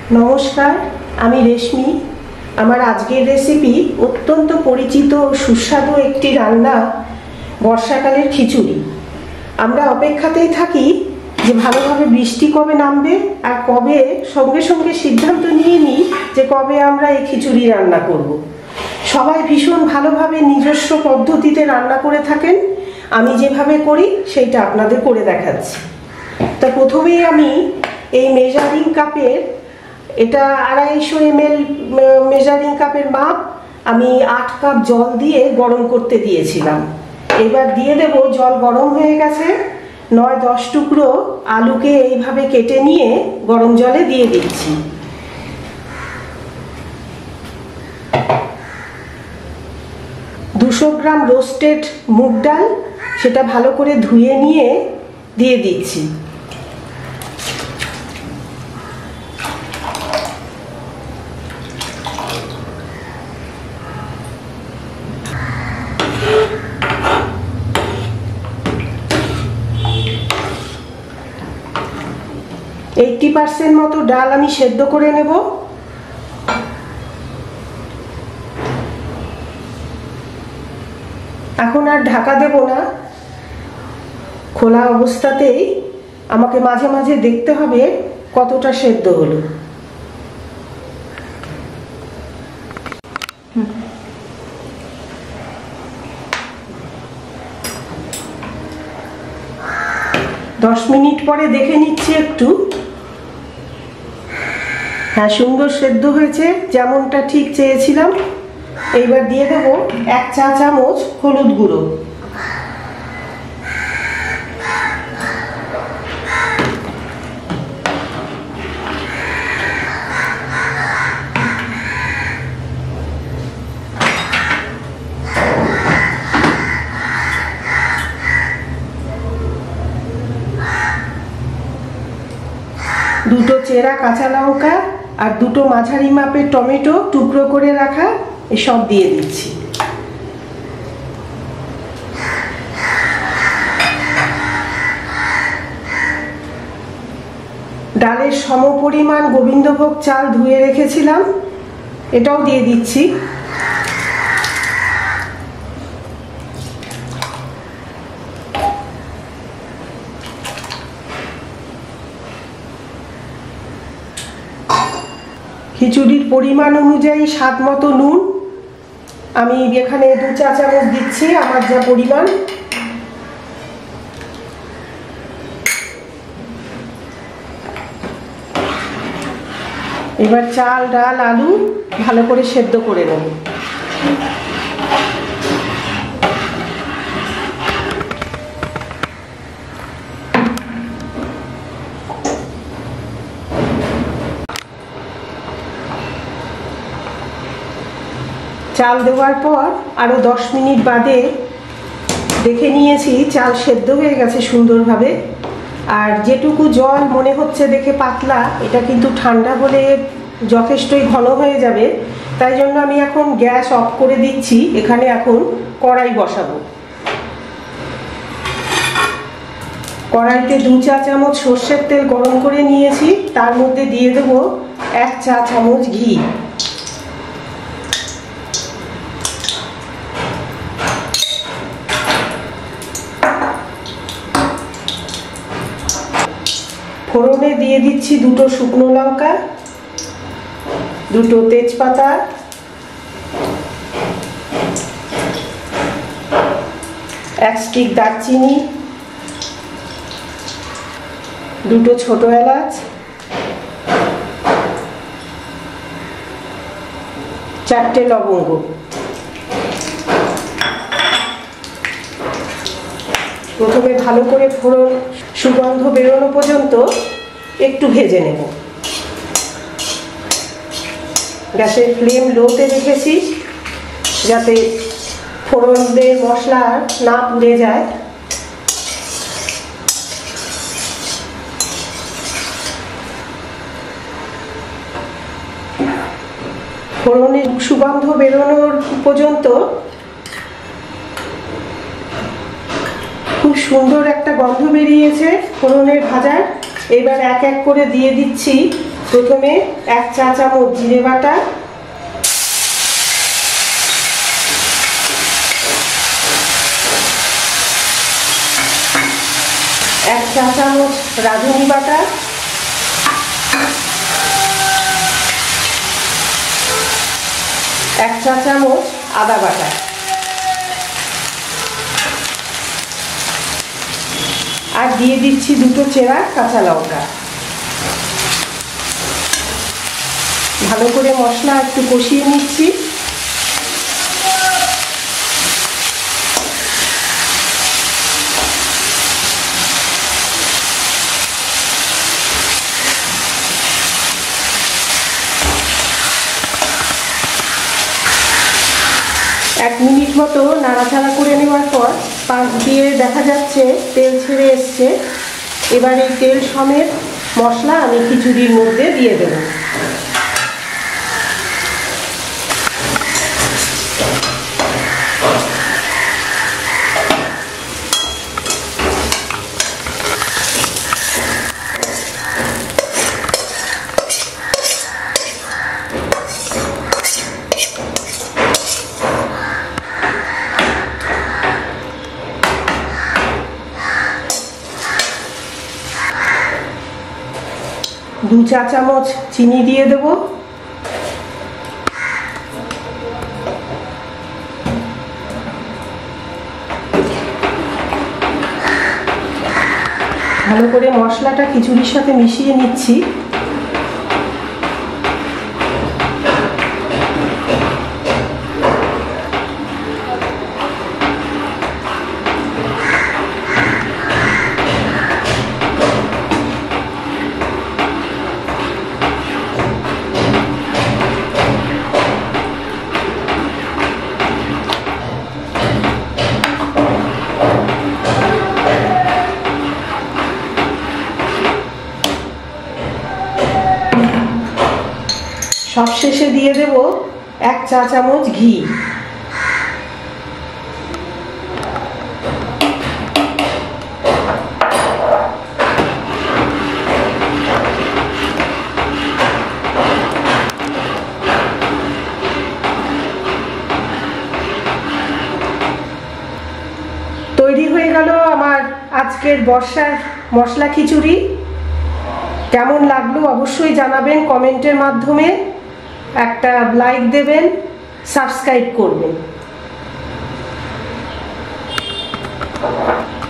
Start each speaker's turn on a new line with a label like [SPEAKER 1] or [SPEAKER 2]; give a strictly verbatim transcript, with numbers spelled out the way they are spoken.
[SPEAKER 1] নমস্কার, আমি রেশমি। আমার আজকের রেসিপি অত্যন্ত পরিচিত ও সুস্বাদু একটি রান্না, বর্ষাকালের খিচুড়ি। আমরা অপেক্ষাতেই থাকি যে ভালোভাবে বৃষ্টি কবে নামবে আর কবে সঙ্গে সঙ্গে সিদ্ধান্ত নিয়ে নিই যে কবে আমরা এই খিচুড়ি রান্না করব। সবাই ভীষণ ভালোভাবে নিজস্ব পদ্ধতিতে রান্না করে থাকেন। আমি যেভাবে করি সেইটা আপনাদের করে দেখাচ্ছি। তা প্রথমেই আমি এই মেজারিং কাপের, এটা আড়াইশো এম এল মেজারিং কাপের মাপ, আমি আট কাপ জল দিয়ে গরম করতে দিয়েছিলাম। এবার দিয়ে দেব, জল গরম হয়ে গেছে, নয় দশ টুকরো আলুকে এইভাবে কেটে নিয়ে গরম জলে দিয়ে দিচ্ছি। দুশো গ্রাম রোস্টেড মুগ ডাল, সেটা ভালো করে ধুয়ে নিয়ে দিয়ে দিচ্ছি। এইটটি পার্সেন্ট মতো ডাল আমি সেদ্ধ করে নেব। এখন আর ঢাকা দেব না, খোলা অবস্থাতেই আমাকে মাঝে মাঝে দেখতে হবে কতটা সেদ্ধ হলো। দশ মিনিট পরে দেখে নিচ্ছি একটু। হ্যাঁ, সুন্দর সেদ্ধ হয়েছে, যেমনটা ঠিক চেয়েছিলাম। এইবার দিয়ে দেবো এক চা চামচ হলুদ গুঁড়ো, দুটো চেরা কাঁচা লঙ্কা আর দুটো মাঝারি মাপের টমেটো টুকরো করে রাখা, এসব দিয়ে দিচ্ছি। ডালের সমপরিমাণ গোবিন্দভোগ চাল ধুয়ে রেখেছিলাম, এটাও দিয়ে দিচ্ছি। খিচুড়ির পরিমাণ অনুযায়ী স্বাদ মতো নুন আমি এখানে দু চা চামচ দিচ্ছি, আমার যা পরিমাণ। এবার চাল, ডাল, আলু ভালো করে সেদ্ধ করে নেব। চাল দেওয়ার পর আরও দশ মিনিট বাদে দেখে নিয়েছি চাল সেদ্ধ হয়ে গেছে সুন্দরভাবে। আর যেটুকু জল মনে হচ্ছে দেখে পাতলা, এটা কিন্তু ঠান্ডা হলে যথেষ্টই ঘন হয়ে যাবে। তাই জন্য আমি এখন গ্যাস অফ করে দিচ্ছি। এখানে এখন কড়াই বসাবো। কড়াইতে দু চা চামচ সর্ষের তেল গরম করে নিয়েছি, তার মধ্যে দিয়ে দেবো এক চা চামচ ঘি। ফোড়নে দিয়ে দিচ্ছি দুটো শুকনো লঙ্কা, দুটো তেজপাতা, এক স্টিক দারচিনি, দুটো ছোট এলাচ, চারটে লবঙ্গ। প্রথমে ভালো করে ফোড়ন সুগন্ধ বেরোনো পর্যন্ত একটু ভেজে নেব। গ্যাসের ফ্লেম লোতে রেখেছি যাতে ফোড়নের মশলা না পুড়ে যায়। ফোড়নের সুগন্ধ বেরোনোর পর্যন্ত খুব সুন্দর একটা গন্ধ বেরিয়েছে ফোড়নের ভাজার। এবার এক এক করে দিয়ে দিচ্ছি প্রথমে এক চা চামচ জিরে বাটা, এক চা চামচ রাঁধুনি বাটা, এক চা চামচ আদা বাটা, আর দিয়ে দিচ্ছি দুটো চেরা কাঁচা লঙ্কা। ভালো করে মশলা একটু কষিয়ে নিচ্ছি। এক মিনিট মতো নাড়াচাড়া করে নেওয়ার পর পাশ দিয়ে দেখা যাচ্ছে তেল ছেড়ে এসছে। এবার এই তেল সমেত মশলা আমি খিচুড়ির মধ্যে দিয়ে দেব। দু চা চামচ চিনি দিয়ে দেব। ভালো করে মশলাটা খিচুড়ির সাথে মিশিয়ে নিচ্ছি। সবশেষে দিয়ে দেব এক চা চামচ ঘি। তৈরি হয়ে গেল আমার আজকের বর্ষার মশলা খিচুড়ি। কেমন লাগলো অবশ্যই জানাবেন কমেন্টের মাধ্যমে। একটা লাইক দেবেন, সাবস্ক্রাইব করবেন।